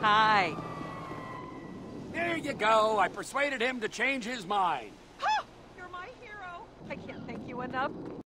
Hi. There you go. I persuaded him to change his mind. You're my hero. I can't thank you enough.